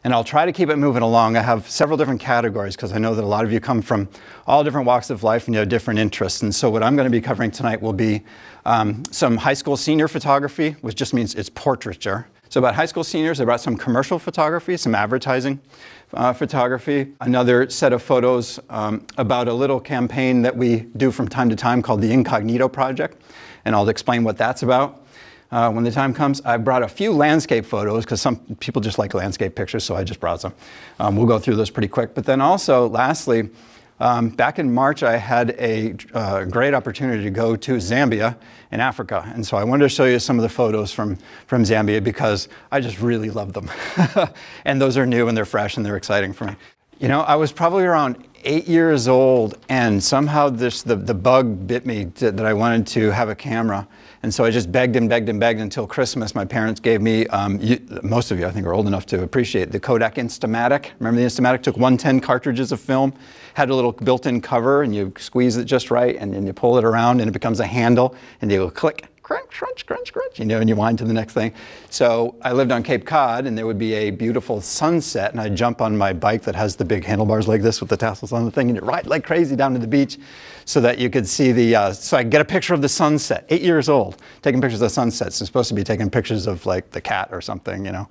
And I'll try to keep it moving along. I have several different categories because I know that a lot of you come from all different walks of life and you have different interests. And so what I'm going to be covering tonight will be some high school senior photography, which just means it's portraiture. So about high school seniors, I brought some commercial photography, some advertising photography, another set of photos about a little campaign that we do from time to time called the Incognito Project. And I'll explain what that's about. When the time comes. I brought a few landscape photos because some people just like landscape pictures, so I just brought some. We'll go through those pretty quick. But then also, lastly, back in March, I had a great opportunity to go to Zambia in Africa. And so I wanted to show you some of the photos from Zambia because I just really love them. And those are new and they're fresh and they're exciting for me. You know, I was probably around 8 years old and somehow the bug bit me that I wanted to have a camera. And so I just begged and begged and begged until Christmas. My parents gave me, most of you I think are old enough to appreciate the Kodak Instamatic. Remember the Instamatic? Took 110 cartridges of film, had a little built-in cover and you squeeze it just right and then you pull it around and it becomes a handle and you go click, crunch, crunch, crunch, crunch, you know, and you wind to the next thing. So I lived on Cape Cod and there would be a beautiful sunset and I'd jump on my bike that has the big handlebars like this with the tassels on the thing and you ride like crazy down to the beach so that you could see the, so I get a picture of the sunset, 8 years old, taking pictures of sunsets. I'm supposed to be taking pictures of like the cat or something, you know.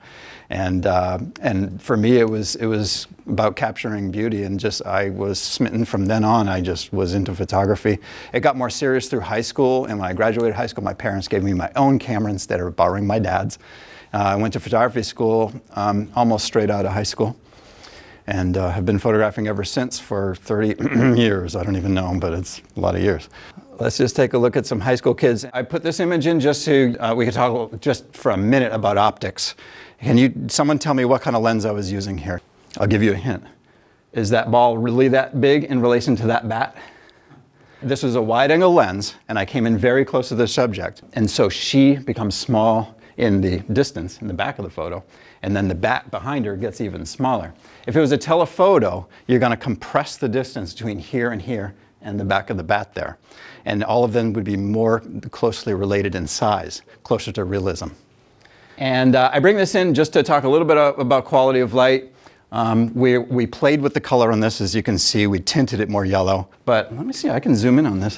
And for me it was about capturing beauty and just I was smitten from then on. I just was into photography. It got more serious through high school and when I graduated high school my parents gave me my own camera instead of borrowing my dad's. I went to photography school almost straight out of high school and have been photographing ever since for 30 years. I don't even know, but it's a lot of years. Let's just take a look at some high school kids. I put this image in just so we could talk just for a minute about optics. Can someone tell me what kind of lens I was using here? I'll give you a hint. Is that ball really that big in relation to that bat? This was a wide-angle lens, and I came in very close to the subject. And so she becomes small in the distance, in the back of the photo, and then the bat behind her gets even smaller. If it was a telephoto, you're going to compress the distance between here and the back of the bat there. And all of them would be more closely related in size, closer to realism. And I bring this in just to talk a little bit about quality of light. We played with the color on this, as you can see. We tinted it more yellow. But let me see, I can zoom in on this.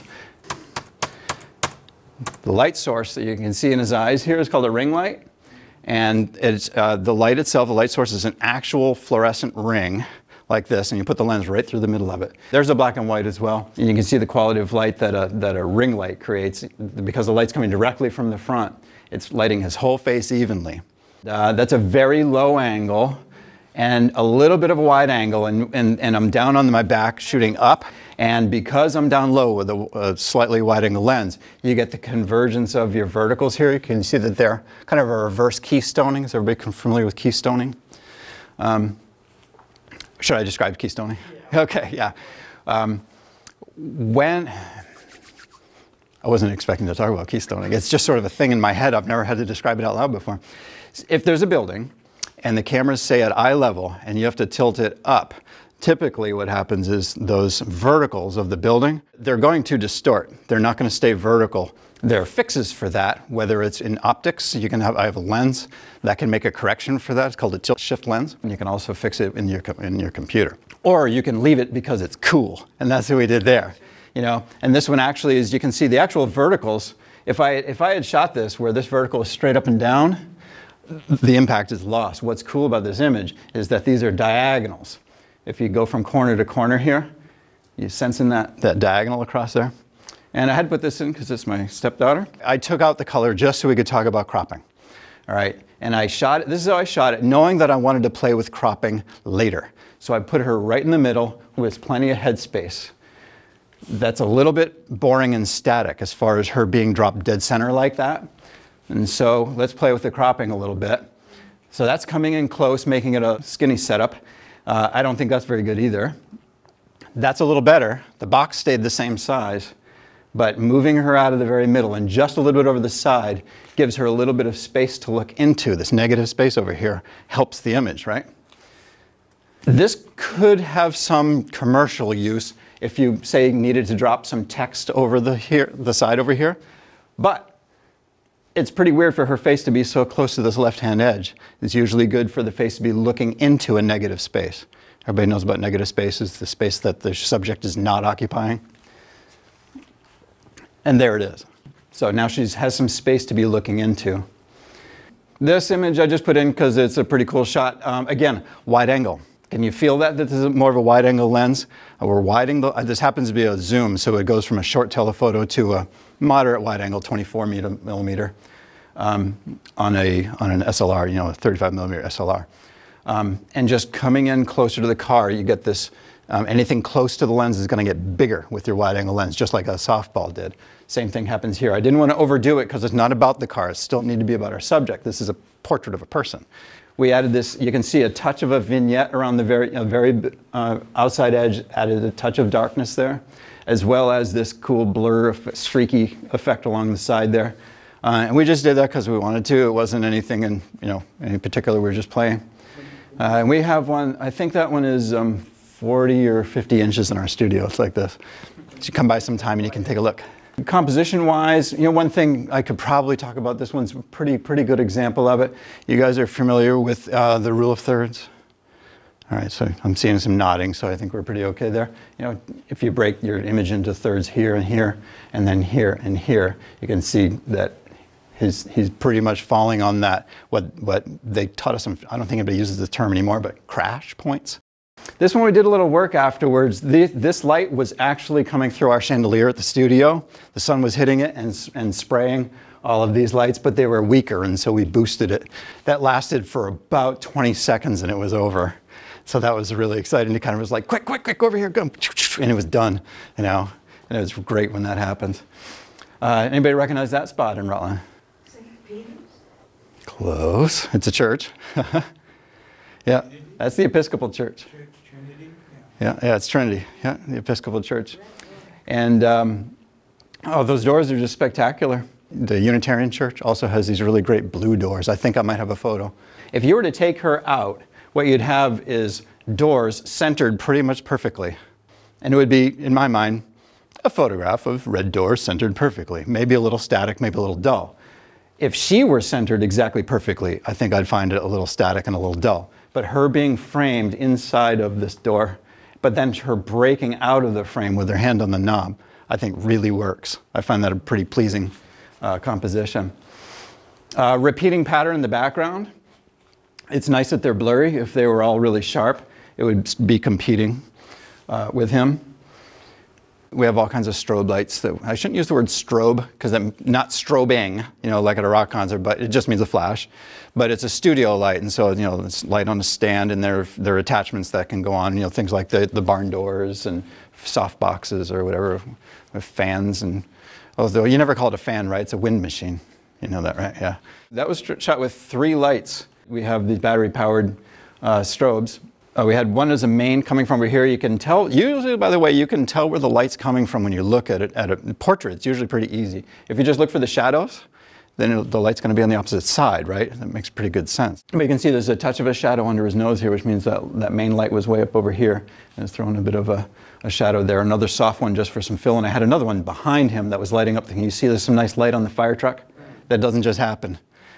The light source that you can see in his eyes here is called a ring light. And it's, the light itself, the light source is an actual fluorescent ring like this, and you put the lens right through the middle of it. There's a black and white as well. And you can see the quality of light that a ring light creates. Because the light's coming directly from the front, it's lighting his whole face evenly. That's a very low angle and a little bit of a wide angle, and I'm down on my back shooting up. And because I'm down low with a slightly wide angle lens, you get the convergence of your verticals here. You can see that they're kind of a reverse keystoning. Is everybody familiar with keystoning? Should I describe keystoning? Yeah. Okay, yeah. When I wasn't expecting to talk about keystoning. It's just sort of a thing in my head. I've never had to describe it out loud before. If there's a building and the cameras say at eye level and you have to tilt it up, typically what happens is those verticals of the building, they're going to distort. They're not going to stay vertical. There are fixes for that, whether it's in optics. I have a lens that can make a correction for that. It's called a tilt shift lens. And you can also fix it in your computer. Or you can leave it because it's cool. And that's what we did there. You know, and this one actually is, you can see the actual verticals. If I had shot this where this vertical is straight up and down, the impact is lost. What's cool about this image is that these are diagonals. If you go from corner to corner here, you sensing that diagonal across there? And I had to put this in because it's my stepdaughter. I took out the color just so we could talk about cropping. All right, and I shot it, this is how I shot it, knowing that I wanted to play with cropping later. So I put her right in the middle with plenty of headspace. That's a little bit boring and static as far as her being dropped dead center like that. And so let's play with the cropping a little bit. So that's coming in close, making it a skinny setup. I don't think that's very good either. That's a little better. The box stayed the same size, but moving her out of the very middle and just a little bit over the side gives her a little bit of space to look into. This negative space over here helps the image, right? This could have some commercial use if you, say, needed to drop some text over the side over here. But It's pretty weird for her face to be so close to this left-hand edge. It's usually good for the face to be looking into a negative space. Everybody knows about negative spaces, the space that the subject is not occupying. And there it is. So now she has some space to be looking into. This image I just put in because it's a pretty cool shot. Again, wide angle. Can you feel that this is more of a wide angle lens? We're widening this happens to be a zoom, so it goes from a short telephoto to a moderate wide angle, 24 millimeter, on an SLR, you know, a 35 millimeter SLR. And just coming in closer to the car, you get this, anything close to the lens is going to get bigger with your wide angle lens, just like a softball did. Same thing happens here. I didn't want to overdo it because it's not about the car. It still need to be about our subject. This is a portrait of a person. We added this, you can see a touch of a vignette around the very outside edge, added a touch of darkness there, as well as this cool blur, streaky effect along the side there. And we just did that because we wanted to. It wasn't anything in, any particular, we were just playing. And we have one, I think that one is 40 or 50 inches in our studio. It's like this. So you come by sometime and you can take a look. Composition-wise, one thing I could probably talk about, this one's a pretty good example of it. You guys are familiar with the rule of thirds? All right, so I'm seeing some nodding, so I think we're pretty okay there. If you break your image into thirds here and here, and then here and here, you can see that he's pretty much falling on that, what they taught us, I don't think anybody uses the term anymore, but crash points. This one we did a little work afterwards. This light was actually coming through our chandelier at the studio. The sun was hitting it and spraying all of these lights, but they were weaker, and so we boosted it. That lasted for about 20 seconds and it was over. So that was really exciting. It kind of was like, quick, quick, quick, over here, go, and it was done, and it was great when that happened. Anybody recognize that spot in Rutland? St. Peter's? Close. It's a church. Yeah, that's the Episcopal Church. Trinity? Yeah, it's Trinity. Yeah, the Episcopal Church. And those doors are just spectacular. The Unitarian Church also has these really great blue doors. I think I might have a photo. If you were to take her out, what you'd have is doors centered pretty much perfectly. And it would be, in my mind, a photograph of red doors centered perfectly. Maybe a little static, maybe a little dull. If she were centered exactly perfectly, I think I'd find it a little static and a little dull. But her being framed inside of this door, but then her breaking out of the frame with her hand on the knob, I think really works. I find that a pretty pleasing composition. Repeating pattern in the background. It's nice that they're blurry. If they were all really sharp, it would be competing with him. We have all kinds of strobe lights. I shouldn't use the word strobe because I'm not strobing, like at a rock concert, but it just means a flash. But it's a studio light, and so it's light on a stand, and there are attachments that can go on, things like the barn doors and soft boxes or whatever, with fans. And although you never call it a fan, right? It's a wind machine. You know that, right? Yeah. That was shot with 3 lights. We have these battery-powered strobes. We had one as a main coming from over here. You can tell, usually, by the way, you can tell where the light's coming from when you look at it. At a portrait, it's usually pretty easy. If you just look for the shadows, then the light's going to be on the opposite side, right? That makes pretty good sense. But you can see there's a touch of a shadow under his nose here, which means that main light was way up over here, and it's throwing a bit of a shadow there. Another soft one just for some fill, and I had another one behind him that was lighting up. Can you see there's some nice light on the fire truck? That doesn't just happen.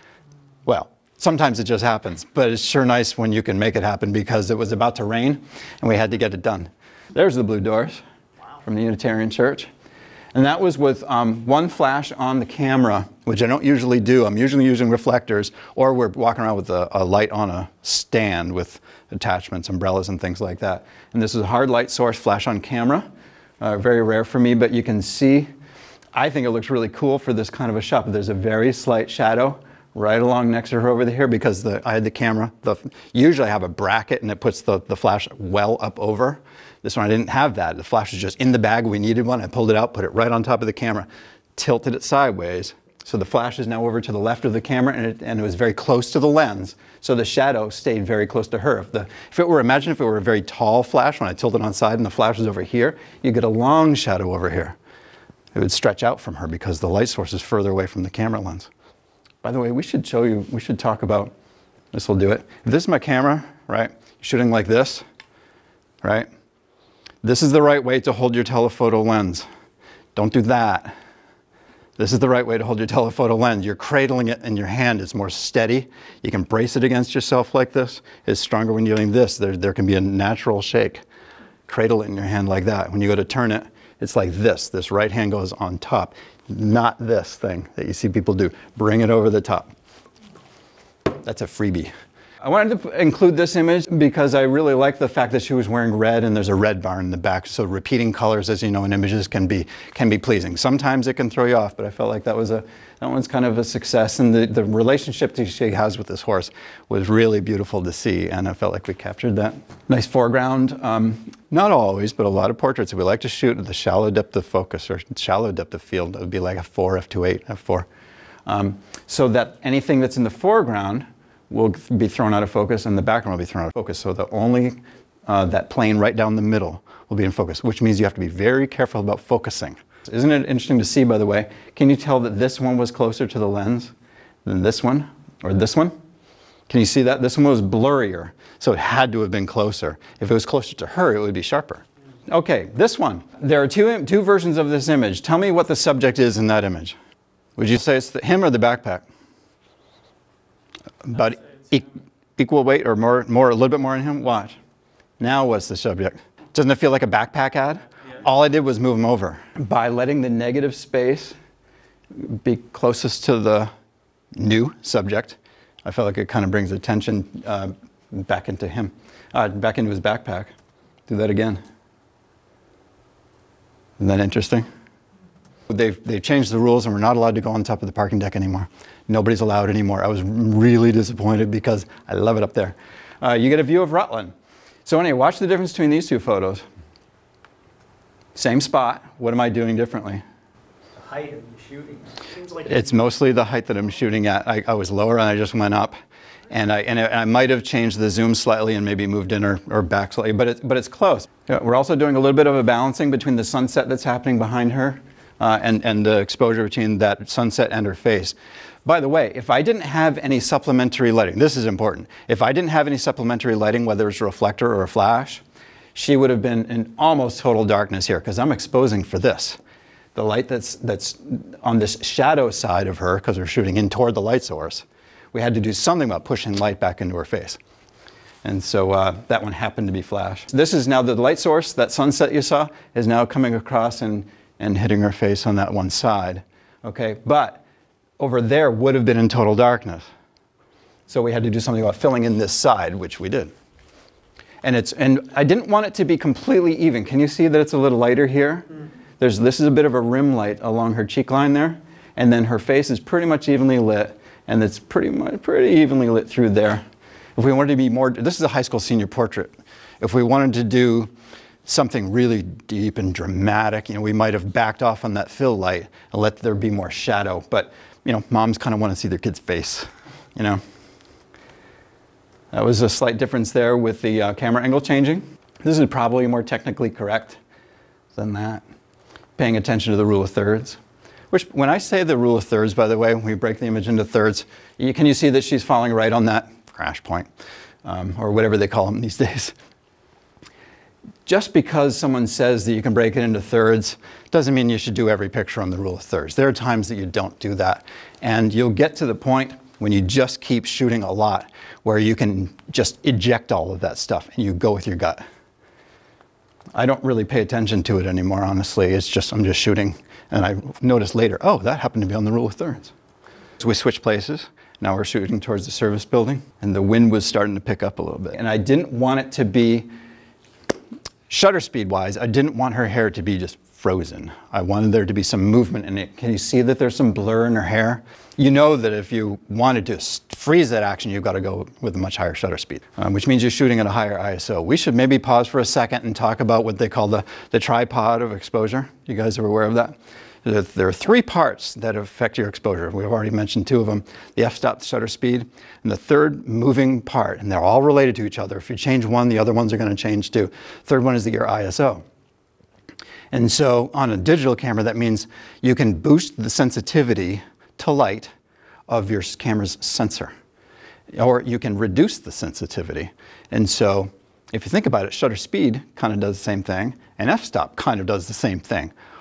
Well, sometimes it just happens, but it's sure nice when you can make it happen because it was about to rain and we had to get it done. There's the blue doors from the Unitarian Church. And that was with one flash on the camera, which I don't usually do. I'm usually using reflectors, or we're walking around with a light on a stand with attachments, umbrellas and things like that. And this is a hard light source flash on camera. Very rare for me, but you can see, I think it looks really cool for this kind of a shot, but there's a very slight shadow right along next to her over here because I had the camera. Usually I have a bracket and it puts the flash well up over. This one I didn't have that. The flash was just in the bag. We needed one. I pulled it out, put it right on top of the camera, tilted it sideways. So the flash is now over to the left of the camera and it was very close to the lens. So the shadow stayed very close to her. Imagine if it were a very tall flash when I tilted on side and the flash was over here, you get a long shadow over here. It would stretch out from her because the light source is further away from the camera lens. By the way, we should talk about, this will do it. If this is my camera, right, shooting like this, right? This is the right way to hold your telephoto lens. Don't do that. This is the right way to hold your telephoto lens. You're cradling it in your hand. It's more steady. You can brace it against yourself like this. It's stronger when you're doing this. There can be a natural shake. Cradle it in your hand like that. When you go to turn it, it's like this. This right hand goes on top. Not this thing that you see people do. Bring it over the top. That's a freebie. I wanted to include this image because I really like the fact that she was wearing red and there's a red bar in the back. So repeating colors, as you know, in images can be pleasing. Sometimes it can throw you off, but I felt like that one's kind of a success. And the relationship that she has with this horse was really beautiful to see. And I felt like we captured that. Nice foreground. Not always, but a lot of portraits we like to shoot at the shallow depth of focus or shallow depth of field. It would be like f4, f2.8, f4. So that anything that's in the foreground will be thrown out of focus and the background will be thrown out of focus. So the only, that plane right down the middle will be in focus, which means you have to be very careful about focusing. Isn't it interesting to see, by the way, can you tell that this one was closer to the lens than this one or this one? Can you see that? This one was blurrier, so it had to have been closer. If it was closer to her, it would be sharper. Okay, this one. There are two versions of this image. Tell me what the subject is in that image. Would you say it's him or the backpack? About equal weight or more, a little bit more in him? Watch. Now what's the subject? Doesn't it feel like a backpack ad? Yeah. All I did was move him over. By letting the negative space be closest to the new subject, I felt like it kind of brings attention back into him, back into his backpack. Do that again. Isn't that interesting? They've changed the rules and we're not allowed to go on top of the parking deck anymore. Nobody's allowed anymore. I was really disappointed because I love it up there. You get a view of Rutland. So anyway, watch the difference between these two photos. Same spot. What am I doing differently? The height of the shooting. Seems like it's mostly the height that I'm shooting at. I was lower and I just went up. And I might have changed the zoom slightly and maybe moved in or back slightly, but it's close. Yeah, we're also doing a little bit of a balancing between the sunset that's happening behind her and the exposure between that sunset and her face. By the way, if I didn't have any supplementary lighting, this is important. If I didn't have any supplementary lighting, whether it's a reflector or a flash, she would have been in almost total darkness here because I'm exposing for this. The light that's on this shadow side of her, because we're shooting in toward the light source, we had to do something about pushing light back into her face. And so that one happened to be flash. This is now the light source, that sunset you saw, is now coming across and hitting her face on that one side. Okay, but over there would have been in total darkness. So we had to do something about filling in this side, which we did. And I didn't want it to be completely even. Can you see that it's a little lighter here? This is a bit of a rim light along her cheek line there. And then her face is pretty much evenly lit. And it's pretty evenly lit through there. If we wanted to be more, this is a high school senior portrait. If we wanted to do something really deep and dramatic, we might have backed off on that fill light and let there be more shadow. But, moms kind of want to see their kid's face, That was a slight difference there with the camera angle changing. This is probably more technically correct than that. Paying attention to the rule of thirds. Which, when I say the rule of thirds, by the way, when we break the image into thirds, can you see that she's falling right on that crash point, or whatever they call them these days? Just because someone says that you can break it into thirds doesn't mean you should do every picture on the rule of thirds. There are times that you don't do that. And you'll get to the point when you just keep shooting a lot where you can just eject all of that stuff and you go with your gut. I don't really pay attention to it anymore, honestly. It's just, I'm just shooting. And I noticed later, oh, that happened to be on the rule of thirds. So we switched places. Now we're shooting towards the service building. And the wind was starting to pick up a little bit. And I didn't want it to be, shutter speed wise, I didn't want her hair to be just frozen. I wanted there to be some movement in it. Can you see that there's some blur in her hair? You know that if you wanted to freeze that action, you've got to go with a much higher shutter speed, which means you're shooting at a higher ISO. We should maybe pause for a second and talk about what they call the tripod of exposure. You guys are aware of that? There are three parts that affect your exposure. We've already mentioned two of them, the f-stop, the shutter speed, and the third moving part, and they're all related to each other. If you change one, the other ones are going to change too. Third one is your ISO. And so on a digital camera, that means you can boost the sensitivity to light of your camera's sensor, or you can reduce the sensitivity. And so if you think about it, shutter speed kind of does the same thing, and f-stop kind of does the same thing.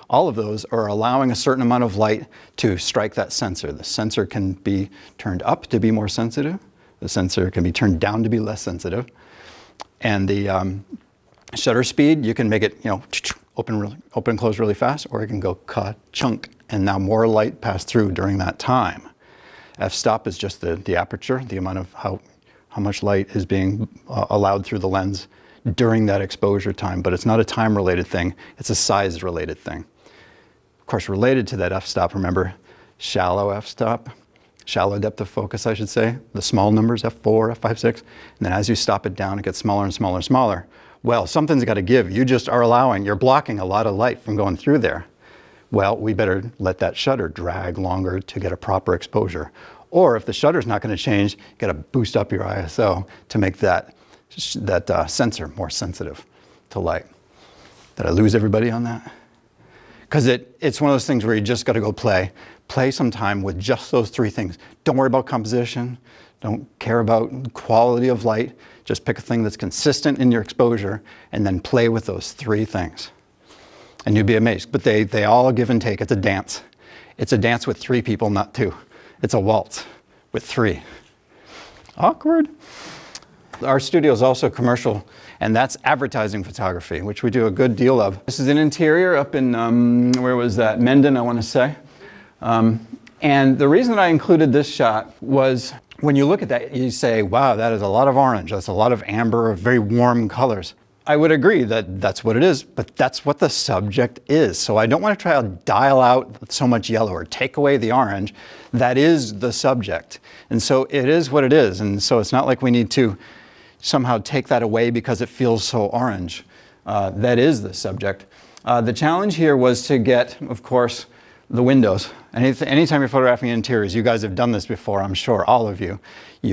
all of those are allowing a certain amount of light to strike that sensor. The sensor can be turned up to be more sensitive. The sensor can be turned down to be less sensitive. And the shutter speed, you can make it, open and close really fast, or it can go ka-chunk, and now more light pass through during that time. F-stop is just the aperture, the amount of how much light is being allowed through the lens during that exposure time, but it's not a time-related thing, it's a size-related thing. Of course, related to that f-stop, remember, shallow f-stop, shallow depth of focus, I should say, the small numbers, f4, f5, 6, and then as you stop it down, it gets smaller and smaller and smaller. Well, something's got to give. You just are you're blocking a lot of light from going through there. Well, we better let that shutter drag longer to get a proper exposure. Or if the shutter's not going to change, you got to boost up your ISO to make that sensor more sensitive to light. Did I lose everybody on that? Because it's one of those things where you just got to go play some time with just those three things. Don't worry about composition. Don't care about quality of light. Just pick a thing that's consistent in your exposure and then play with those three things. And you'll be amazed. But they all give and take. It's a dance. It's a dance with three people, not two. It's a waltz with three. Awkward. Our studio is also commercial, and that's advertising photography, which we do a good deal of. This is an interior up in, where was that? Mendon, I want to say. And the reason that I included this shot was when you look at that, you say, wow, that is a lot of orange. That's a lot of amber, very warm colors. I would agree that that's what it is, but that's what the subject is. So I don't want to try to dial out so much yellow or take away the orange. That is the subject. And so it is what it is. And so it's not like we need to somehow take that away because it feels so orange. That is the subject. The challenge here was to get, of course, the windows. Anytime you're photographing interiors, you guys have done this before, I'm sure, all of you.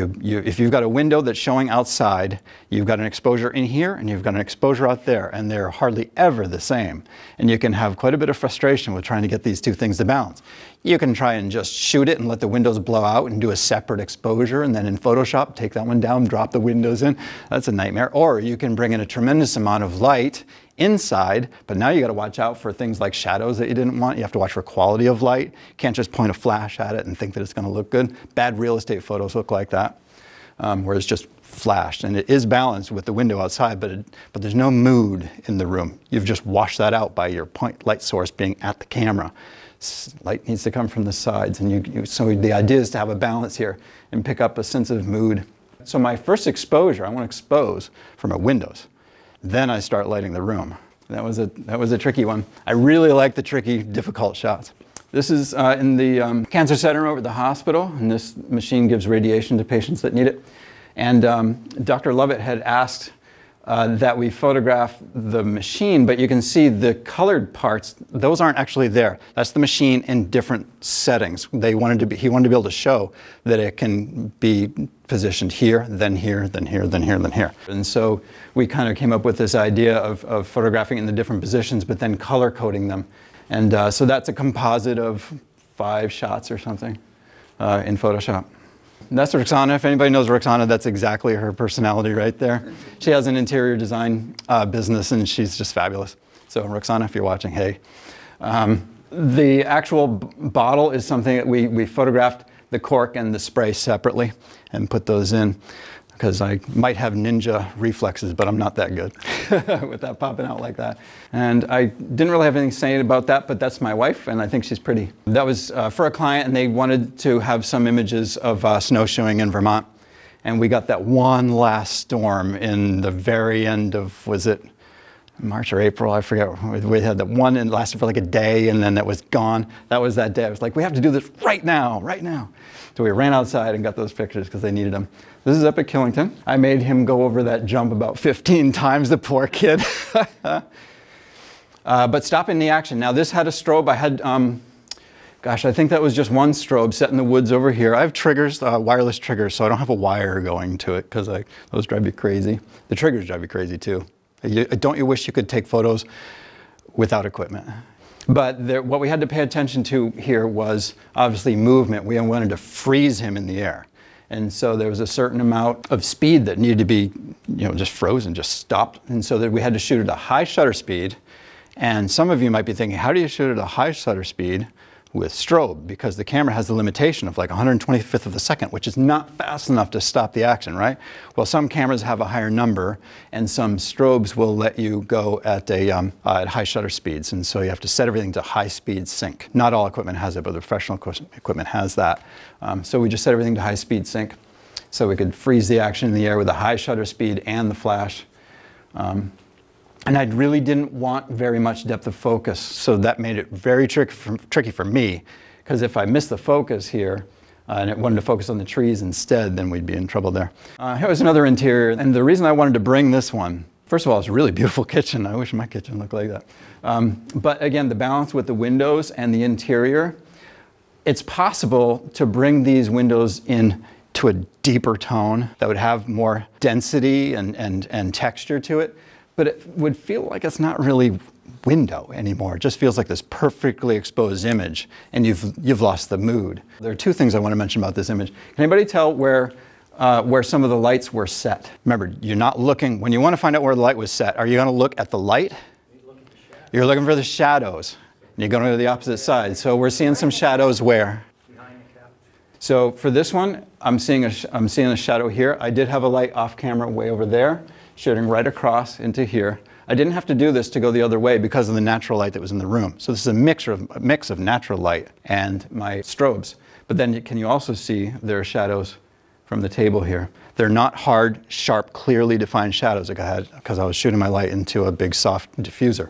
If you've got a window that's showing outside, you've got an exposure in here and you've got an exposure out there, and they're hardly ever the same. And you can have quite a bit of frustration with trying to get these two things to balance. You can try and just shoot it and let the windows blow out and do a separate exposure, and then in Photoshop, take that one down, drop the windows in. That's a nightmare. Or you can bring in a tremendous amount of light inside, but now you got to watch out for things like shadows that you didn't want. You have to watch for quality of light. You can't just point a flash at it and think that it's going to look good. Bad real estate photos look like that, where it's just flashed, and it is balanced with the window outside, but there's no mood in the room. You've just washed that out by your point light source being at the camera. Light needs to come from the sides, and so the idea is to have a balance here and pick up a sense of mood. So my first exposure, I want to expose from my windows. Then I start lighting the room. That was a tricky one. I really like the tricky, difficult shots. This is in the cancer center over at the hospital, and this machine gives radiation to patients that need it. And Dr. Lovett had asked that we photograph the machine, but you can see the colored parts, those aren't actually there. That's the machine in different settings. He wanted to be able to show that it can be positioned here, then here, then here, then here, then here. And so we kind of came up with this idea of photographing in the different positions, but then color coding them. And so that's a composite of 5 shots or something in Photoshop. That's Roxana. If anybody knows Roxana, that's exactly her personality right there. She has an interior design business, and she's just fabulous. So Roxana, if you're watching, hey. The actual bottle is something that we photographed the cork and the spray separately and put those in, because I might have ninja reflexes, but I'm not that good with that popping out like that. And I didn't really have anything to say about that, but that's my wife, and I think she's pretty. That was for a client, and they wanted to have some images of snowshoeing in Vermont. And we got that one last storm in the very end of, was it March or April? I forget. We had that one and it lasted for like a day, and then that was gone. That was that day. I was like, we have to do this right now, right now. So we ran outside and got those pictures because they needed them. This is up at Killington. I made him go over that jump about 15 times, the poor kid. But stopping the action. Now this had a strobe. I had, gosh, I think that was just one strobe set in the woods over here. I have triggers, wireless triggers, so I don't have a wire going to it because those drive you crazy. The triggers drive you crazy too. Don't you wish you could take photos without equipment? But what we had to pay attention to here was obviously movement. We wanted to freeze him in the air. And so there was a certain amount of speed that needed to be, just frozen, just stopped. And so that we had to shoot at a high shutter speed And some of you might be thinking, how do you shoot at a high shutter speed with strobe? Because the camera has the limitation of like 125th of a second, which is not fast enough to stop the action, right? Well, some cameras have a higher number, and some strobes will let you go at high shutter speeds. And so you have to set everything to high speed sync. Not all equipment has it, but the professional equipment has that. So we just set everything to high speed sync, so we could freeze the action in the air with a high shutter speed and the flash. And I really didn't want very much depth of focus, so that made it very tricky for me, because if I missed the focus here and it wanted to focus on the trees instead, then we'd be in trouble there. Here was another interior, and the reason I wanted to bring this one, first of all, it's a really beautiful kitchen. I wish my kitchen looked like that. But again, the balance with the windows and the interior, it's possible to bring these windows in to a deeper tone that would have more density and texture to it. But it would feel like it's not really window anymore. It just feels like this perfectly exposed image, and you've lost the mood. There are two things I want to mention about this image. Can anybody tell where some of the lights were set? Remember, you're not looking, when you want to find out where the light was set, are you going to look at the light? You're looking for the shadows. And you're going to the opposite side. So we're seeing some shadows where? Behind the couch. So for this one, I'm seeing a shadow here. I did have a light off camera way over there, shooting right across into here. I didn't have to do this to go the other way because of the natural light that was in the room. So this is a mix of natural light and my strobes. But then can you also see there are shadows from the table here? They're not hard, sharp, clearly defined shadows because I was shooting my light into a big soft diffuser.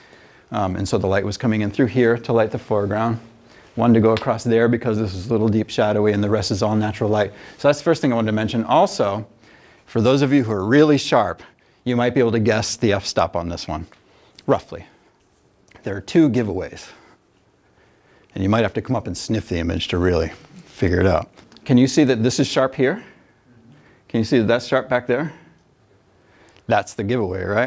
And so the light was coming in through here to light the foreground. One to go across there because this is a little deep shadowy, and the rest is all natural light. So that's the first thing I wanted to mention. Also, for those of you who are really sharp, you might be able to guess the f-stop on this one, roughly. There are two giveaways, and you might have to come up and sniff the image to really figure it out. Can you see that this is sharp here? Can you see that that's sharp back there? That's the giveaway, right?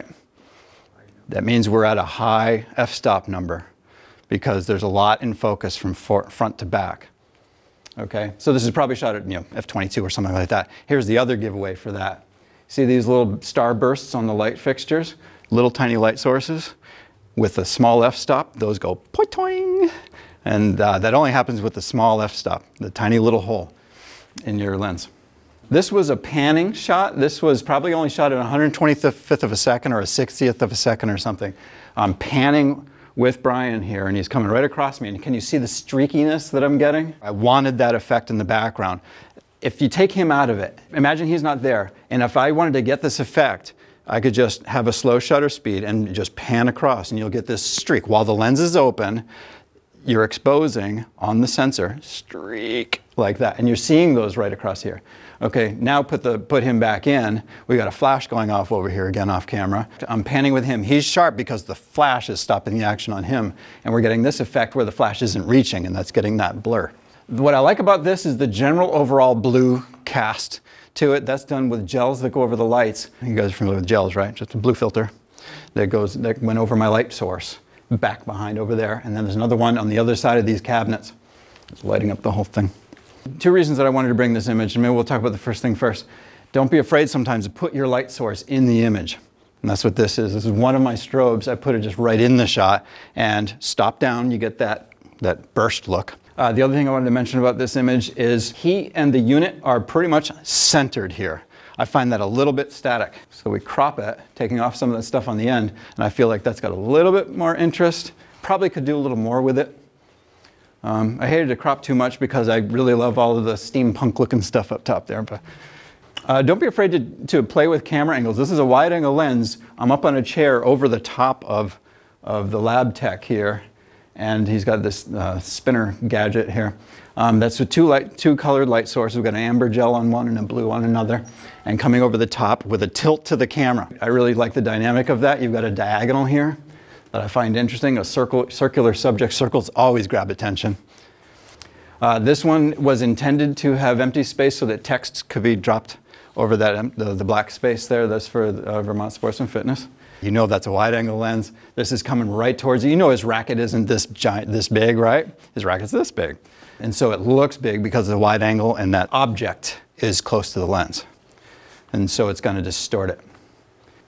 That means we're at a high f-stop number because there's a lot in focus from front to back. Okay, so this is probably shot at f22 or something like that. Here's the other giveaway for that. See these little star bursts on the light fixtures? Little tiny light sources with a small f-stop. Those go poing, and that only happens with the small f-stop, the tiny little hole in your lens. This was a panning shot. This was probably only shot at 125th of a second or a 60th of a second or something. I'm panning with Brian here, and he's coming right across me. And can you see the streakiness that I'm getting? I wanted that effect in the background. If you take him out of it, imagine he's not there. And if I wanted to get this effect, I could just have a slow shutter speed and just pan across, and you'll get this streak. While the lens is open, you're exposing on the sensor, streak, like that. And you're seeing those right across here. Okay, now put him back in. We got a flash going off over here again off camera. I'm panning with him. He's sharp because the flash is stopping the action on him. And we're getting this effect where the flash isn't reaching, and that's getting that blur. What I like about this is the general overall blue cast to it. That's done with gels that go over the lights. You guys are familiar with gels, right? Just a blue filter that went over my light source, back behind over there. And then there's another one on the other side of these cabinets. It's lighting up the whole thing. Two reasons that I wanted to bring this image, and maybe we'll talk about the first thing first. Don't be afraid sometimes to put your light source in the image. And that's what this is. This is one of my strobes. I put it just right in the shot and stop down. You get that burst look. The other thing I wanted to mention about this image is he and the unit are pretty much centered here. I find that a little bit static. So we crop it, taking off some of that stuff on the end, and I feel like that's got a little bit more interest. Probably could do a little more with it. I hated to crop too much because I really love all of the steampunk looking stuff up top there. But don't be afraid to play with camera angles. This is a wide angle lens. I'm up on a chair over the top of the lab tech here. And he's got this spinner gadget here. That's with two colored light sources. We've got an amber gel on one and a blue on another. And coming over the top with a tilt to the camera. I really like the dynamic of that. You've got a diagonal here that I find interesting. A circular subject. Circles always grab attention. This one was intended to have empty space so that text could be dropped over the black space there. That's for Vermont Sports and Fitness. You know that's a wide angle lens. This is coming right towards you. You know his racket isn't this big, right? His racket's this big. And so it looks big because of the wide angle, and that object is close to the lens. And so it's going to distort it.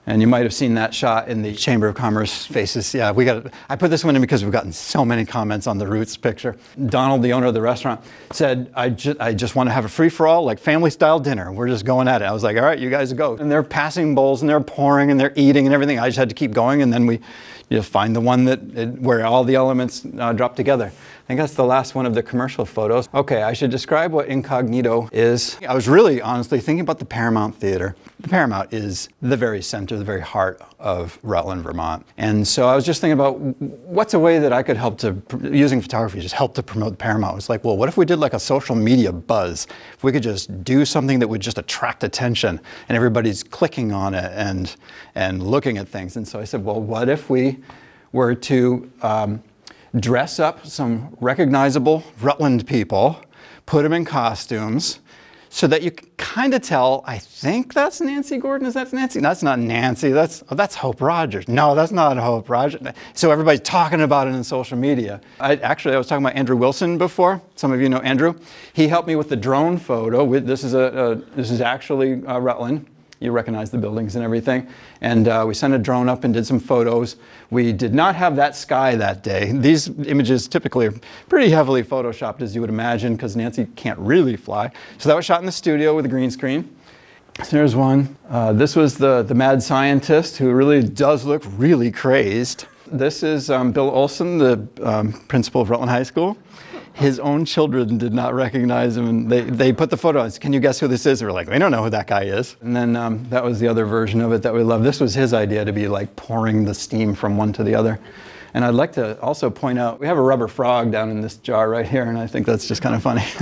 And you might have seen that shot in the Chamber of Commerce faces. Yeah, I put this one in because we've gotten so many comments on the Roots picture. Donald, the owner of the restaurant, said, I just want to have a free-for-all, like family-style dinner. We're just going at it. I was like, all right, you guys go. And they're passing bowls, and they're pouring, and they're eating, and everything. I just had to keep going, and then we find the one where all the elements drop together. I think that's the last one of the commercial photos. Okay, I should describe what incognito is. I was really honestly thinking about the Paramount Theater. The Paramount is the very center, the very heart of Rutland, Vermont. And so I was just thinking about what's a way that I could help to, using photography, just help to promote the Paramount. It's like, well, what if we did like a social media buzz? If we could just do something that would just attract attention and everybody's clicking on it and looking at things. And so I said, well, what if we were to dress up some recognizable Rutland people, put them in costumes, so that you can kind of tell, I think that's Nancy Gordon. Is that Nancy? That's not Nancy. That's Hope Rogers. No, that's not Hope Rogers. So everybody's talking about it in social media. I was talking about Andrew Wilson before. Some of you know Andrew. He helped me with the drone photo. This is actually Rutland. You recognize the buildings and everything. And we sent a drone up and did some photos. We did not have that sky that day. These images typically are pretty heavily photoshopped, as you would imagine, because Nancy can't really fly. So that was shot in the studio with a green screen. So there's one. This was the mad scientist who really does look really crazed. This is Bill Olson, the principal of Rutland High School. His own children did not recognize him, and they put the photo on. Can you guess who this is? They were like, we don't know who that guy is. And then that was the other version of it that we love. This was his idea, to be like pouring the steam from one to the other. And I'd like to also point out, we have a rubber frog down in this jar right here, and I think that's just kind of funny.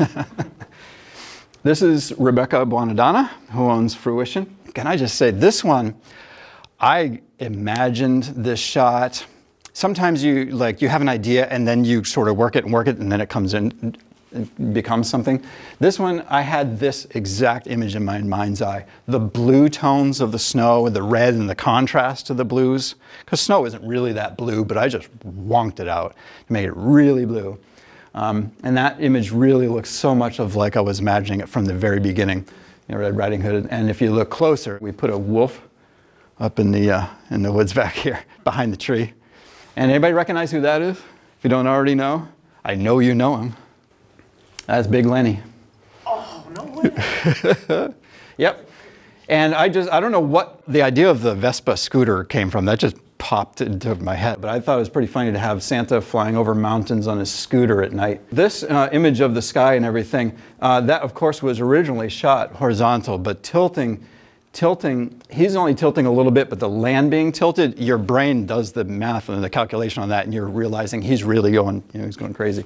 This is Rebecca Buonadonna, who owns Fruition. Can I just say, this one, I imagined this shot. Sometimes you have an idea and then you sort of work it and then it comes in and becomes something. This one, I had this exact image in my mind's eye. The blue tones of the snow and the red and the contrast to the blues. Because snow isn't really that blue, but I just wonked it out to make it really blue. And that image really looks so much of like I was imagining it from the very beginning. Red Riding Hood. And if you look closer, we put a wolf up in the woods back here behind the tree. And anybody recognize who that is? If you don't already know, I know you know him. That's Big Lenny. Oh, no way. Yep. And I don't know what the idea of the Vespa scooter came from. That just popped into my head. But I thought it was pretty funny to have Santa flying over mountains on his scooter at night. This image of the sky and everything, that of course was originally shot horizontal, but tilting, he's only tilting a little bit, but the land being tilted, your brain does the math and the calculation on that, and you're realizing he's really going, he's going crazy.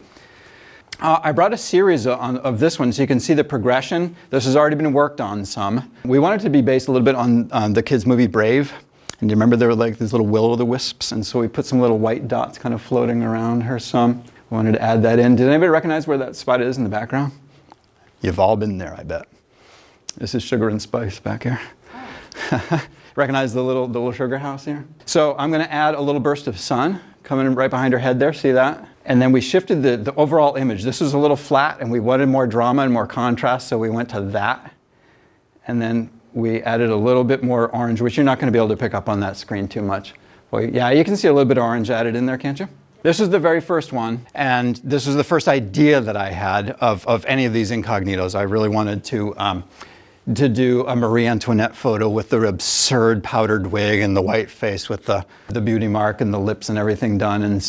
I brought a series of this one so you can see the progression. This has already been worked on some. We wanted to be based a little bit on the kids' movie Brave. And do you remember there were like these little will-o'-the-wisps? And so we put some little white dots kind of floating around her some. We wanted to add that in. Did anybody recognize where that spot is in the background? You've all been there, I bet. This is Sugar and Spice back here. Recognize the little sugar house here? So I'm going to add a little burst of sun coming right behind her head there. See that? And then we shifted the overall image. This was a little flat, and we wanted more drama and more contrast, so we went to that. And then we added a little bit more orange, which you're not going to be able to pick up on that screen too much. Well, yeah, you can see a little bit of orange added in there, can't you? This is the very first one, and this was the first idea that I had of any of these incognitos. I really wanted to do a Marie Antoinette photo with the absurd powdered wig and the white face with the beauty mark and the lips and everything done. And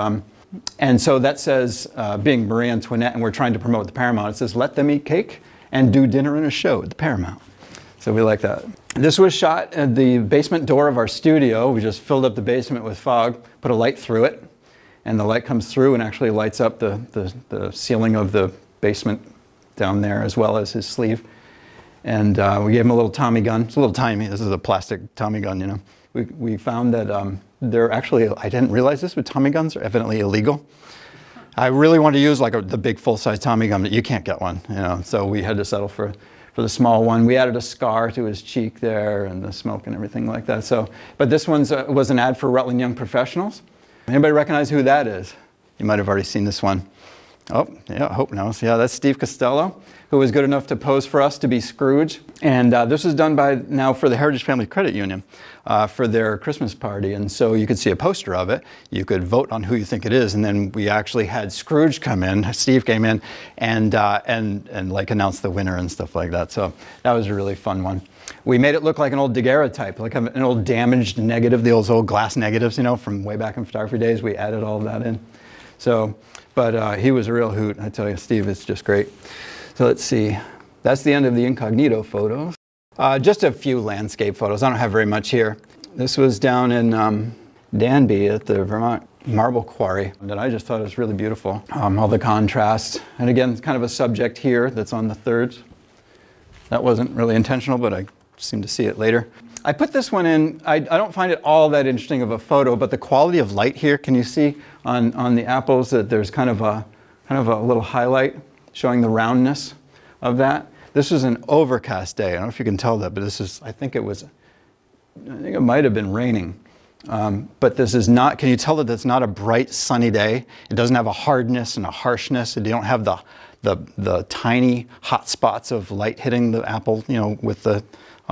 so that says, being Marie Antoinette, and we're trying to promote the Paramount, it says, let them eat cake and do dinner and a show at the Paramount. So we like that. This was shot at the basement door of our studio. We just filled up the basement with fog, put a light through it, and the light comes through and actually lights up the ceiling of the basement down there, as well as his sleeve. And we gave him a little Tommy gun. It's a little tiny. This is a plastic Tommy gun, We found that they're actually, I didn't realize this, but Tommy guns are evidently illegal. I really wanted to use like the big full-size Tommy gun, but you can't get one, So we had to settle for the small one. We added a scar to his cheek there and the smoke and everything like that. So, but this one's was an ad for Rutland Young Professionals. Anybody recognize who that is? You might have already seen this one. Oh, yeah, Hope knows. Yeah, that's Steve Costello, who was good enough to pose for us to be Scrooge. And this was done now for the Heritage Family Credit Union for their Christmas party. And so you could see a poster of it. You could vote on who you think it is. And then we actually had Scrooge come in. Steve came in and like announce the winner and stuff like that. So that was a really fun one. We made it look like an old daguerreotype, like an old damaged negative, the old glass negatives, you know, from way back in photography days. We added all of that in. So, but he was a real hoot. I tell you, Steve, it's just great. So let's see. That's the end of the incognito photos. Just a few landscape photos. I don't have very much here. This was down in Danby at the Vermont Marble Quarry that I just thought was really beautiful. All the contrast. And again, it's kind of a subject here that's on the thirds. That wasn't really intentional, but I seem to see it later. I put this one in. I don't find it all that interesting of a photo, but the quality of light here, can you see on the apples that there's kind of a little highlight showing the roundness of that? This was an overcast day. I don't know if you can tell that, but I think it might have been raining. But this is not, can you tell that that's not a bright sunny day? It doesn't have a hardness and a harshness. You don't have the tiny hot spots of light hitting the apple, you know, with the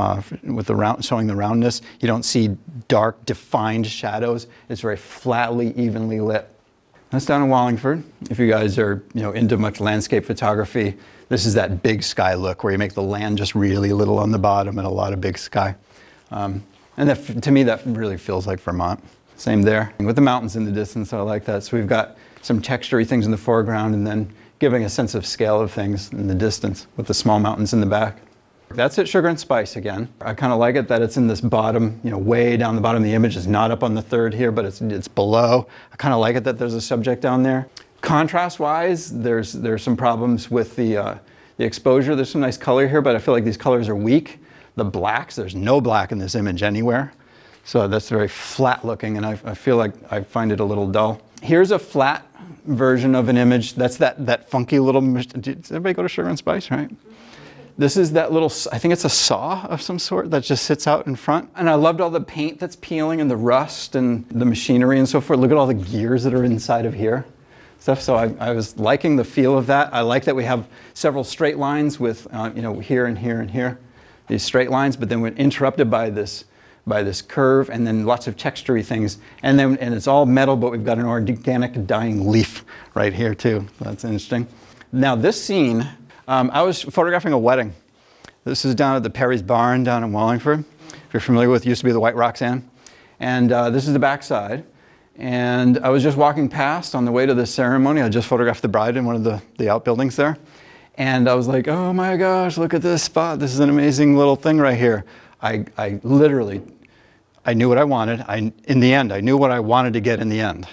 round, showing the roundness. You don't see dark, defined shadows. It's very flatly, evenly lit. That's down in Wallingford. If you guys are, you know, into much landscape photography, this is that big sky look where you make the land just really little on the bottom and a lot of big sky. And that, to me, that really feels like Vermont. Same there. With the mountains in the distance, I like that. So we've got some textury things in the foreground and then giving a sense of scale of things in the distance with the small mountains in the back. That's it, Sugar and Spice again. I kind of like it that it's in this bottom, you know, way down the bottom of the image. It's not up on the third here, but it's below. I kind of like it that there's a subject down there. Contrast-wise, there's some problems with the exposure. There's some nice color here, but I feel like these colors are weak. The blacks, there's no black in this image anywhere. So that's very flat looking, and I feel like I find it a little dull. Here's a flat version of an image. That's that funky little, does everybody go to Sugar and Spice, right? This is that little, I think it's a saw of some sort that just sits out in front. And I loved all the paint that's peeling and the rust and the machinery and so forth. Look at all the gears that are inside of here. Stuff. So I was liking the feel of that. I like that we have several straight lines with, you know, here and here and here, these straight lines, but then we're interrupted by this curve and then lots of textury things. And it's all metal, but we've got an organic dying leaf right here too. That's interesting. Now this scene, I was photographing a wedding. This is down at the Perry's Barn down in Wallingford. If you're familiar with, it used to be the White Roxanne. And this is the backside. And I was just walking past on the way to the ceremony. I just photographed the bride in one of the outbuildings there. And I was like, oh my gosh, look at this spot. This is an amazing little thing right here. I literally knew what I wanted. In the end, I knew what I wanted to get in the end.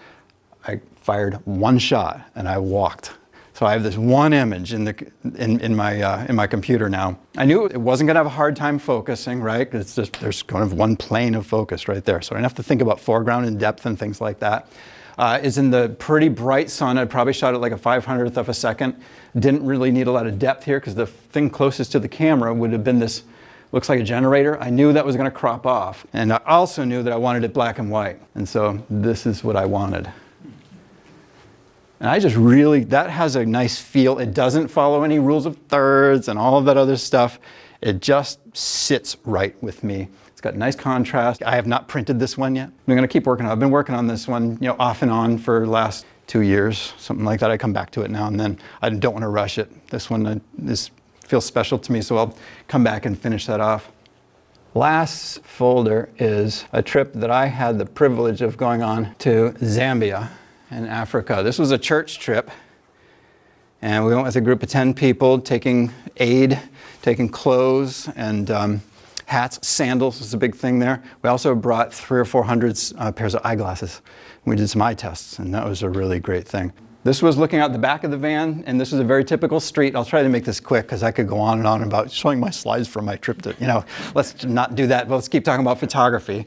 I fired one shot and I walked. So I have this one image in my computer now. I knew it wasn't going to have a hard time focusing, right? It's just there's kind of one plane of focus right there. So I didn't have to think about foreground and depth and things like that. It's in the pretty bright sun. I probably shot it like a 500th of a second. Didn't really need a lot of depth here because the thing closest to the camera would have been this, looks like a generator. I knew that was going to crop off. And I also knew that I wanted it black and white. And so this is what I wanted. And I just really, that has a nice feel. It doesn't follow any rules of thirds and all of that other stuff. It just sits right with me. It's got nice contrast. I have not printed this one yet. I'm going to keep working on it. I've been working on this one, you know, off and on for the last 2 years, something like that. I come back to it now and then. I don't want to rush it. This one feels special to me, so I'll come back and finish that off. Last folder is a trip that I had the privilege of going on to Zambia in Africa. This was a church trip, and we went with a group of 10 people taking aid, taking clothes and hats, sandals was a big thing there. We also brought 300 or 400 pairs of eyeglasses. We did some eye tests, and that was a really great thing. This was looking out the back of the van, and this was a very typical street. I'll try to make this quick because I could go on and on about showing my slides from my trip to, you know, let's not do that. But let's keep talking about photography.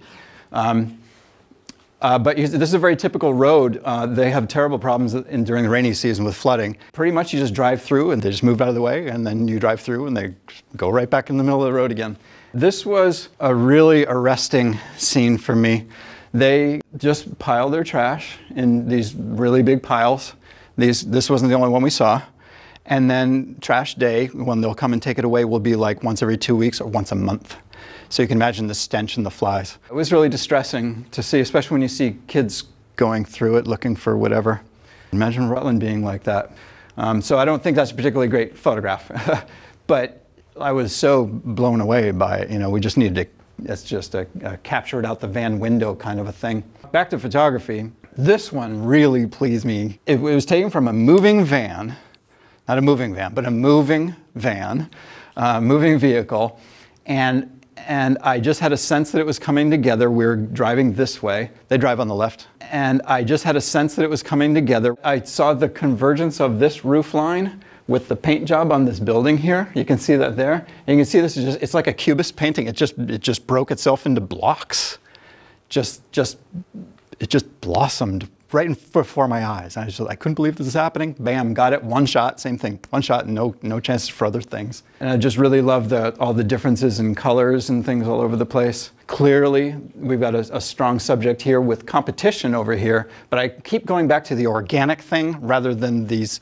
But this is a very typical road. They have terrible problems during the rainy season with flooding. Pretty much you just drive through and they just move out of the way, and then you drive through and they go right back in the middle of the road again. This was a really arresting scene for me. They just pile their trash in these really big piles. This wasn't the only one we saw. And then trash day, when they'll come and take it away, will be like once every 2 weeks or once a month. So you can imagine the stench and the flies. It was really distressing to see, especially when you see kids going through it looking for whatever. Imagine Rutland being like that. So I don't think that's a particularly great photograph. But I was so blown away by it. You know, we just needed to, it's just a capture it out the van window kind of a thing. Back to photography. This one really pleased me. It was taken from a moving van. Not a moving van, but a moving van, moving vehicle. And I just had a sense that it was coming together. We were driving this way. They drive on the left. And I just had a sense that it was coming together. I saw the convergence of this roof line with the paint job on this building here. You can see that there. And you can see this is just, it's like a cubist painting. It just broke itself into blocks. It just blossomed right before my eyes. I couldn't believe this was happening. Bam, got it, one shot, same thing. One shot, no chances for other things. And I just really love all the differences in colors and things all over the place. Clearly, we've got a strong subject here with competition over here, but I keep going back to the organic thing rather than these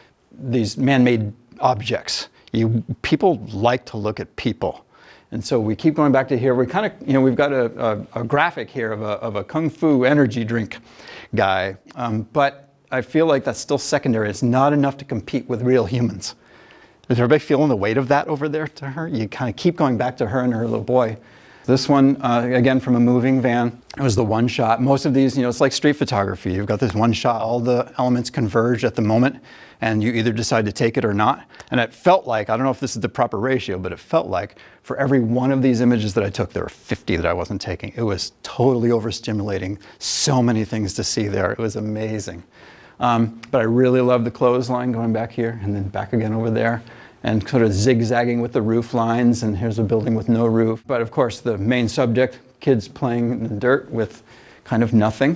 man-made objects. People like to look at people. And so we keep going back to here. We kind of, you know, we've got a graphic here of a Kung Fu energy drink guy. But I feel like that's still secondary. It's not enough to compete with real humans. Is everybody feeling the weight of that over there to her? You kind of keep going back to her and her little boy. This one, again, from a moving van. It was the one shot. Most of these, you know, it's like street photography. You've got this one shot. All the elements converge at the moment, and you either decide to take it or not. And it felt like, I don't know if this is the proper ratio, but it felt like for every one of these images that I took, there were 50 that I wasn't taking. It was totally overstimulating. So many things to see there. It was amazing. But I really love the clothesline going back here and then back again over there, and sort of zigzagging with the roof lines, and here's a building with no roof. But of course, the main subject, kids playing in the dirt with kind of nothing.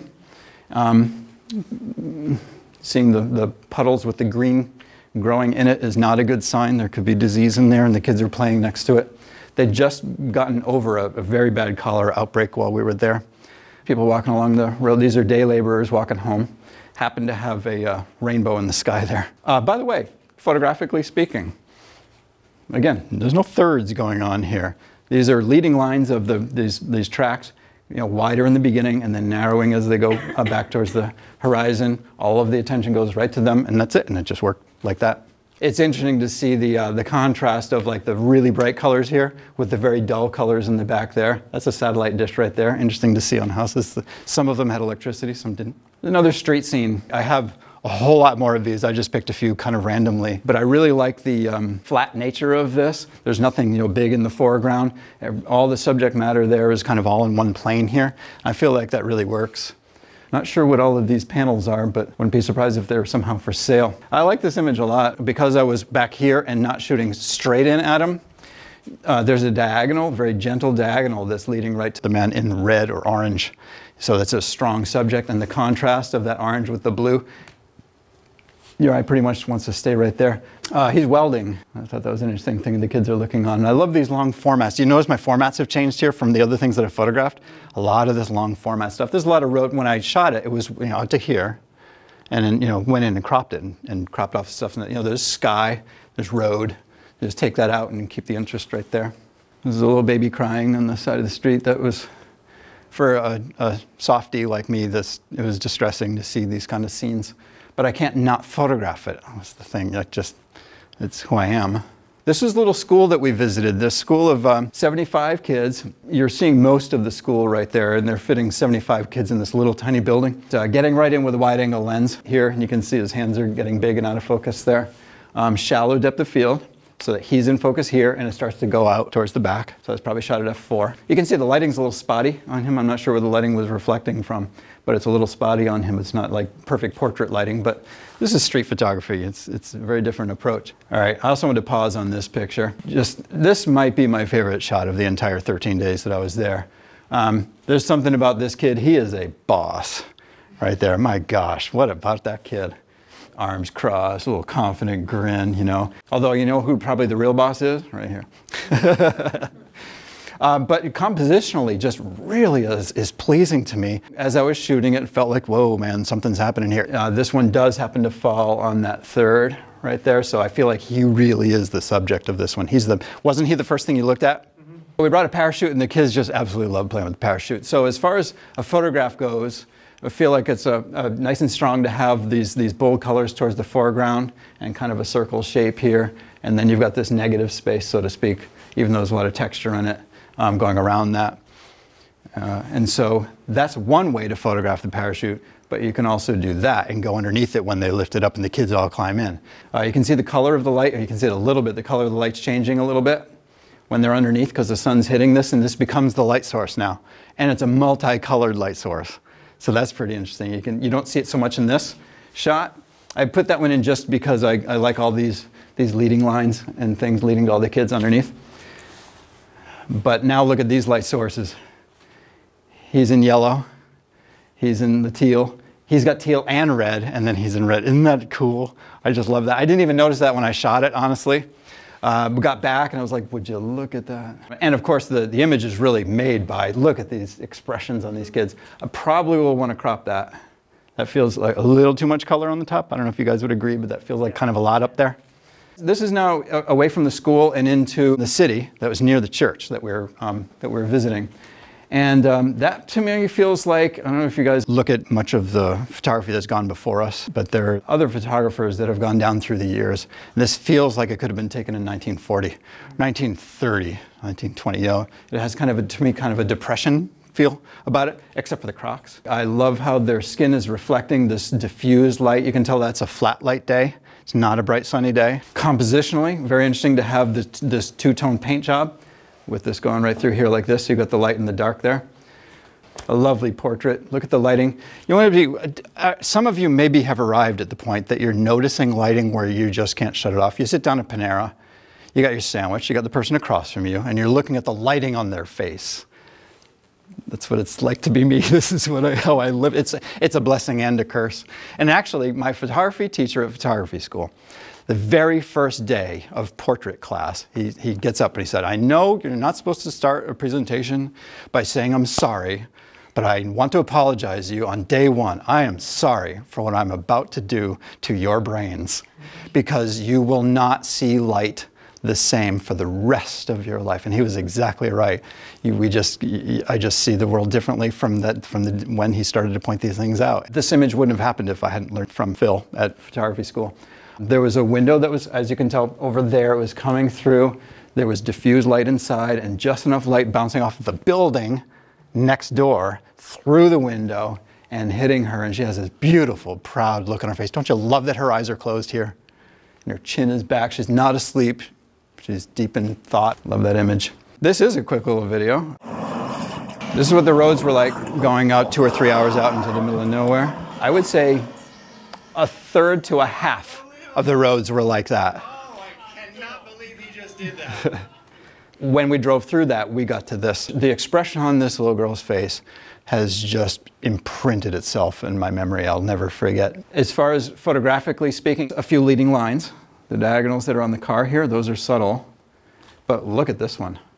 Seeing the puddles with the green growing in it is not a good sign. There could be disease in there, and the kids are playing next to it. They'd just gotten over a very bad cholera outbreak while we were there. People walking along the road, these are day laborers walking home, happened to have a rainbow in the sky there. By the way, photographically speaking, again, there's no thirds going on here. These are leading lines of these tracks, you know, wider in the beginning and then narrowing as they go back towards the horizon. All of the attention goes right to them, and that's it, and it just worked like that. It's interesting to see the contrast of like the really bright colors here with the very dull colors in the back there. That's a satellite dish right there. Interesting to see on houses. Some of them had electricity, some didn't. Another street scene. I have a whole lot more of these. I just picked a few kind of randomly, but I really like the flat nature of this. There's nothing, you know, big in the foreground. All the subject matter there is kind of all in one plane here. I feel like that really works. Not sure what all of these panels are, but wouldn't be surprised if they're somehow for sale. I like this image a lot because I was back here and not shooting straight in at him. There's a diagonal, very gentle diagonal that's leading right to the man in red or orange. So that's a strong subject, and the contrast of that orange with the blue, your eye pretty much wants to stay right there. He's welding. I thought that was an interesting thing the kids are looking on. And I love these long formats. You notice my formats have changed here from the other things that I photographed? A lot of this long format stuff. There's a lot of road. When I shot it, it was, you know, out to here, and then, you know, went in and cropped it and cropped off stuff. And, you know, there's sky, there's road. Just take that out and keep the interest right there. There's a little baby crying on the side of the street. That was, for a softie like me, it was distressing to see these kind of scenes. But I can't not photograph it. That's the thing. It's who I am. This is a little school that we visited. This school of 75 kids. You're seeing most of the school right there, and they're fitting 75 kids in this little tiny building. Getting right in with a wide-angle lens here, and you can see his hands are getting big and out of focus there. Shallow depth of field, so that he's in focus here, and it starts to go out towards the back. So it's probably shot at f4. You can see the lighting's a little spotty on him. I'm not sure where the lighting was reflecting from, but it's a little spotty on him. It's not like perfect portrait lighting, but this is street photography. It's a very different approach. All right, I also wanted to pause on this picture. This might be my favorite shot of the entire 13 days that I was there. There's something about this kid. He is a boss right there. My gosh, what about that kid? Arms crossed, a little confident grin, you know. Although, you know who probably the real boss is? Right here. But compositionally, just really is pleasing to me. As I was shooting it, it felt like, whoa, man, something's happening here. This one does happen to fall on that third right there, so I feel like he really is the subject of this one. Wasn't he the first thing you looked at? Mm-hmm. We brought a parachute, and the kids just absolutely love playing with the parachute. So as far as a photograph goes, I feel like it's nice and strong to have these bold colors towards the foreground and kind of a circle shape here. And then you've got this negative space, so to speak, even though there's a lot of texture in it going around that. And so that's one way to photograph the parachute, but you can also do that and go underneath it when they lift it up and the kids all climb in. You can see the color of the light, or you can see it a little bit. The color of the light's changing a little bit when they're underneath because the sun's hitting this, and this becomes the light source now. And it's a multicolored light source. So that's pretty interesting. You don't see it so much in this shot. I put that one in just because I like all these leading lines and things leading to all the kids underneath. But now look at these light sources. He's in yellow. He's in the teal. He's got teal and red, and then he's in red. Isn't that cool? I just love that. I didn't even notice that when I shot it, honestly. We got back and I was like, would you look at that? And of course the image is really made by, look at these expressions on these kids. I probably will want to crop that. That feels like a little too much color on the top. I don't know if you guys would agree, but that feels like kind of a lot up there. This is now away from the school and into the city that was near the church that we were visiting. And that to me feels like, I don't know if you guys look at much of the photography that's gone before us, but there are other photographers that have gone down through the years. And this feels like it could have been taken in 1940, 1930, 1920. You know, it has kind of to me, kind of a depression feel about it, except for the Crocs. I love how their skin is reflecting this diffused light. You can tell that's a flat light day. It's not a bright sunny day. Compositionally, very interesting to have this two-tone paint job, with this going right through here like this. You've got the light and the dark there. A lovely portrait. Look at the lighting. You want to be, some of you maybe have arrived at the point that you're noticing lighting where you just can't shut it off. You sit down at Panera, you got your sandwich, you got the person across from you, and you're looking at the lighting on their face. That's what it's like to be me. This is how I live. It's a blessing and a curse. And actually, my photography teacher at photography school, the very first day of portrait class, he gets up and he said, I know you're not supposed to start a presentation by saying I'm sorry, but I want to apologize to you on day one. I am sorry for what I'm about to do to your brains, because you will not see light the same for the rest of your life. And he was exactly right. I just see the world differently from when he started to point these things out. This image wouldn't have happened if I hadn't learned from Phil at photography school. There was a window that was, as you can tell over there, it was coming through. There was diffused light inside and just enough light bouncing off of the building next door through the window and hitting her. And she has this beautiful, proud look on her face. Don't you love that her eyes are closed here? And her chin is back. She's not asleep. She's deep in thought. Love that image. This is a quick little video. This is what the roads were like going out 2 or 3 hours out into the middle of nowhere. I would say a third to a half of the roads were like that. Oh, I cannot believe he just did that. When we drove through that, we got to this. The expression on this little girl's face has just imprinted itself in my memory. I'll never forget. As far as photographically speaking, a few leading lines. The diagonals that are on the car here, those are subtle. But look at this one.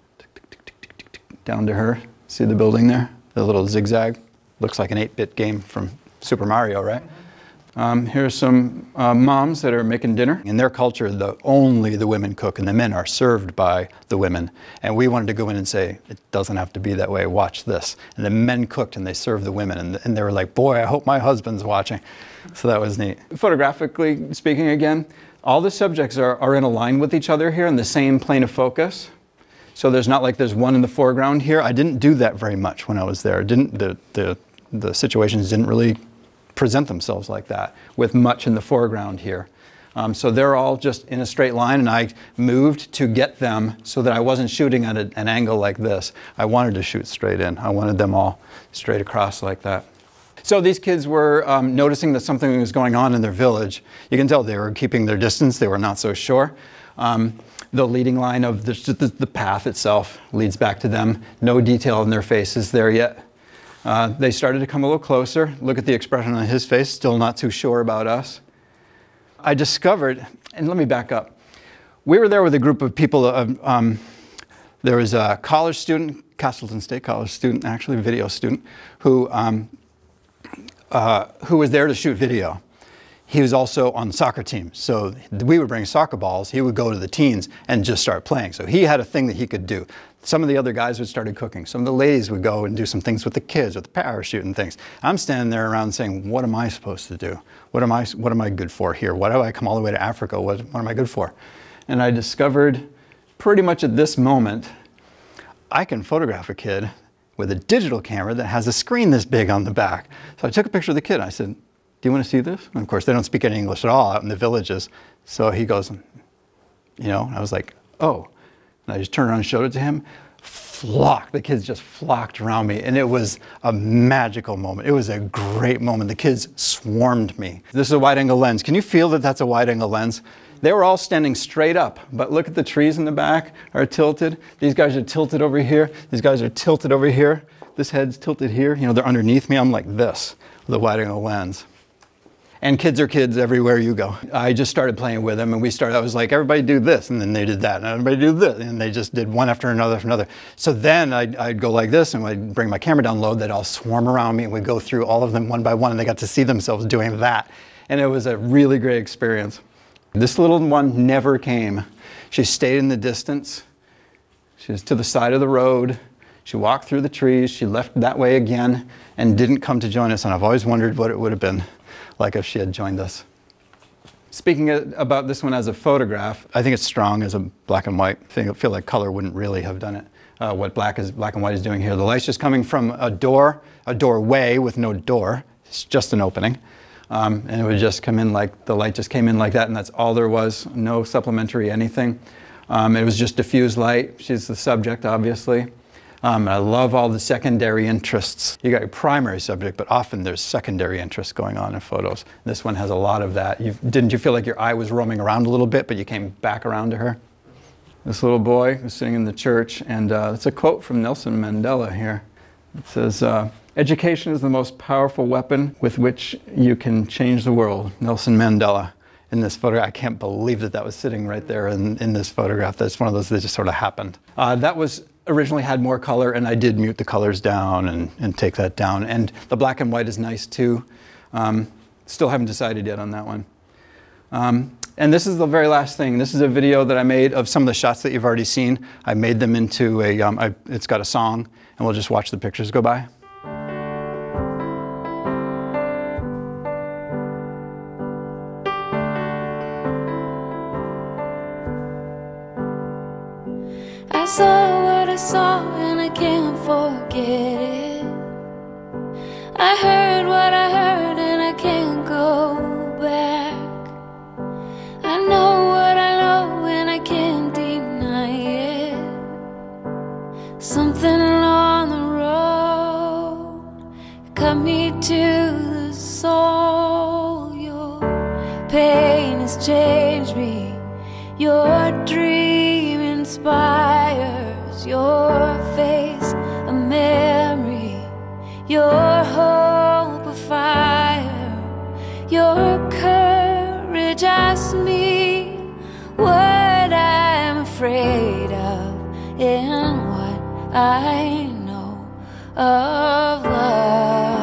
Down to her. See the building there? The little zigzag. Looks like an 8-bit game from Super Mario, right? Here's some moms that are making dinner. In their culture, only the women cook and the men are served by the women. And we wanted to go in and say, it doesn't have to be that way, watch this. And the men cooked and they served the women. And they were like, boy, I hope my husband's watching. So that was neat. Photographically speaking again, all the subjects are in a line with each other here in the same plane of focus. So there's not like there's one in the foreground here. I didn't do that very much when I was there. The situations didn't really present themselves like that, with much in the foreground here. So they're all just in a straight line, and I moved to get them so that I wasn't shooting at an angle like this. I wanted to shoot straight in. I wanted them all straight across like that. So these kids were noticing that something was going on in their village. You can tell they were keeping their distance. They were not so sure. The leading line of the path itself leads back to them. No detail in their faces there yet. They started to come a little closer. Look at the expression on his face, still not too sure about us. I discovered, and let me back up. We were there with a group of people, There was a college student, Castleton State College student, actually a video student, who was there to shoot video. He was also on the soccer team, so we would bring soccer balls, he would go to the teens and just start playing. So he had a thing that he could do. Some of the other guys would start cooking. Some of the ladies would go and do some things with the kids, with the parachute and things. I'm standing there around saying, what am I supposed to do? What am I good for here? Why do I come all the way to Africa? What am I good for? And I discovered pretty much at this moment, I can photograph a kid with a digital camera that has a screen this big on the back. So I took a picture of the kid. And I said, do you want to see this? And of course, they don't speak any English at all out in the villages. So he goes, you know, and I was like, oh. And I just turned around and showed it to him. The kids just flocked around me. And it was a magical moment. It was a great moment. The kids swarmed me. This is a wide angle lens. Can you feel that that's a wide angle lens? They were all standing straight up, but look at the trees in the back are tilted. These guys are tilted over here. These guys are tilted over here. This head's tilted here. You know, they're underneath me. I'm like this with a wide angle lens. And kids are kids everywhere you go. I just started playing with them, and I was like, everybody do this, and then they did that, and everybody do this, and they just did one after another. So then I'd go like this, and I'd bring my camera down low, they'd all swarm around me, and we'd go through all of them one by one, and they got to see themselves doing that. And it was a really great experience. This little one never came. She stayed in the distance. She was to the side of the road. She walked through the trees. She left that way again and didn't come to join us. And I've always wondered what it would have been like if she had joined us. Speaking about this one as a photograph, I think it's strong as a black and white. I feel like color wouldn't really have done it. What black and white is doing here. The light's just coming from a doorway with no door. It's just an opening. And it would just come in like, the light just came in like that, and that's all there was. No supplementary anything. It was just diffused light. She's the subject, obviously. I love all the secondary interests. You got your primary subject, but often there's secondary interests going on in photos. This one has a lot of that. Didn't you feel like your eye was roaming around a little bit, but you came back around to her? This little boy was sitting in the church, and it's a quote from Nelson Mandela here. It says, education is the most powerful weapon with which you can change the world. Nelson Mandela. In this photograph, I can't believe that was sitting right there in this photograph. That's one of those that just sort of happened. That was originally had more color, and I did mute the colors down and take that down. And the black and white is nice too. Still haven't decided yet on that one. And this is the very last thing. This is a video that I made of some of the shots that you've already seen. I made them into it's got a song, and we'll just watch the pictures go by. I saw what I saw and I can't forget it. I heard what I heard and I can't go back. I know what I know and I can't deny it. Something on the road cut me to the soul. Your pain has changed me. Your dream inspires, your face a memory, your hope a fire, your courage asks me what I'm afraid of and what I know of love.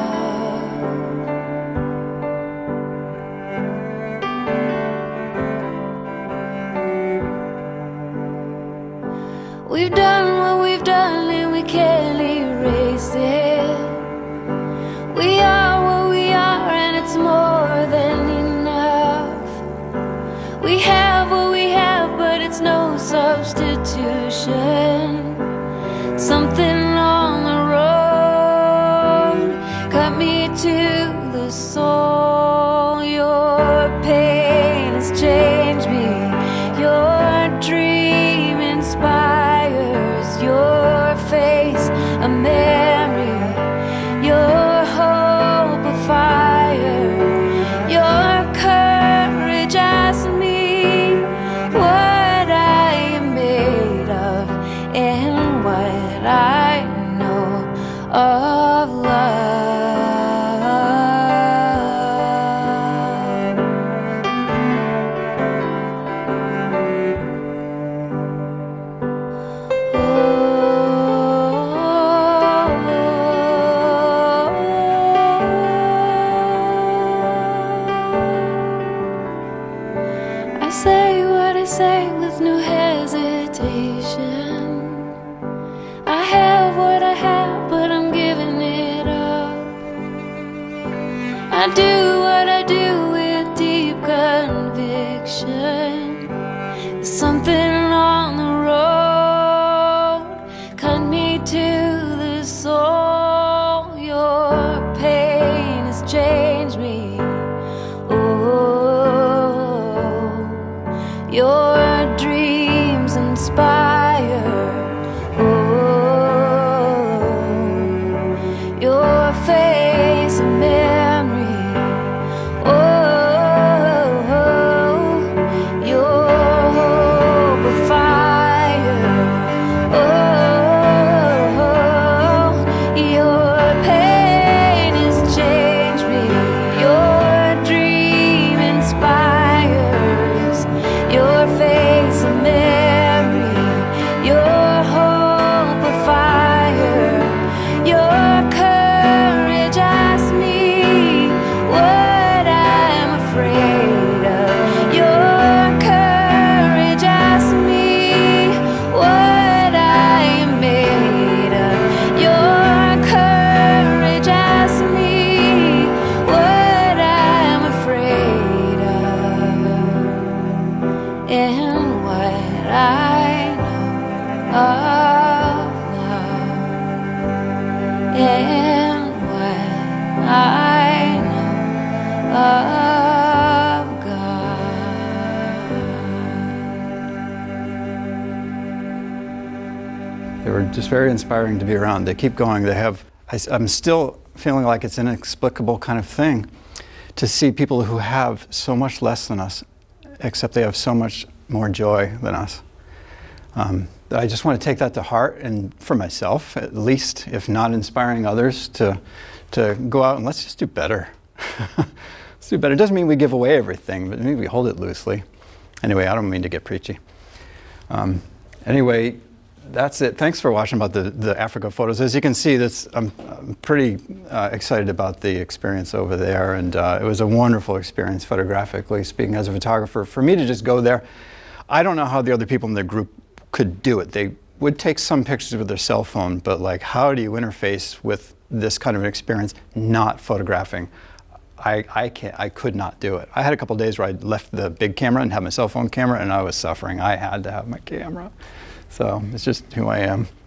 We've done what we've done and we can't erase it. We are what we are and it's more than enough. We have what we have but it's no substitution. Something on the road cut me to the soul. Your pain has changed me. Your dream inspires, your face a memory, your hope a fire, your courage asks me what I am made of and what I know of love. Oh. I do what I do with deep conviction. There's something on the road cut me to the soul. Your pain has changed me. Oh, your dreams inspire. Oh, your face a memory. They were just very inspiring to be around. They keep going. They have, I'm still feeling like it's an inexplicable kind of thing to see people who have so much less than us, except they have so much more joy than us. I just want to take that to heart, and for myself, at least, if not inspiring others, to go out and let's just do better. Let's do better. It doesn't mean we give away everything, but maybe we hold it loosely. Anyway, I don't mean to get preachy. Anyway, that's it. Thanks for watching about the Africa photos. As you can see, I'm pretty excited about the experience over there, and it was a wonderful experience photographically speaking as a photographer. For me to just go there, I don't know how the other people in the group could do it. They would take some pictures with their cell phone, but like, how do you interface with this kind of an experience not photographing? I could not do it. I had a couple days where I left the big camera and had my cell phone camera, and I was suffering. I had to have my camera. So it's just who I am.